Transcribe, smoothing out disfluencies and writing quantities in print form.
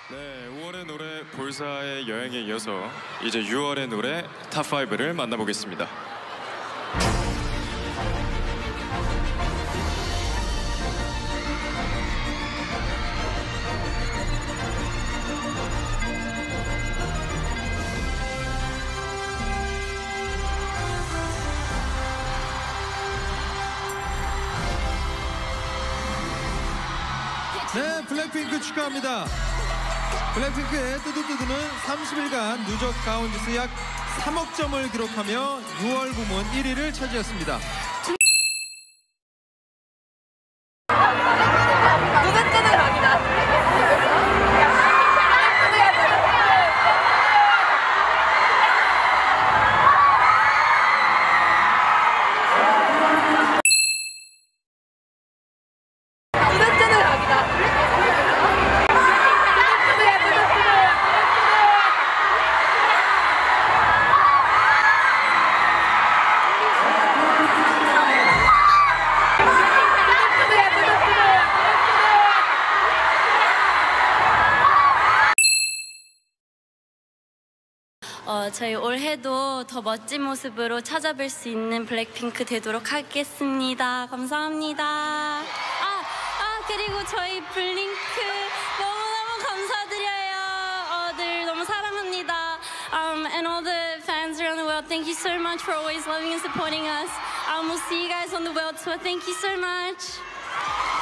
네, 5월의 노래 볼사의 여행에 이어서 이제 6월의 노래 탑5를 만나보겠습니다. 네, 블랙핑크 축하합니다. 블랙핑크의 뚜두뚜두는 30일간 누적 다운지수 약 3억 점을 기록하며 6월 부문 1위를 차지했습니다. 뚜두뚜두 각이다. 저희 올해도 더 멋진 모습으로 찾아뵐 수 있는 블랙핑크 되도록 하겠습니다. 감사합니다. 그리고 저희 블링크 너무너무 감사드려요. 늘 너무 사랑합니다. And all the fans around the world, thank you so much for always loving and supporting us. We'll see you guys on the world tour. Thank you so much.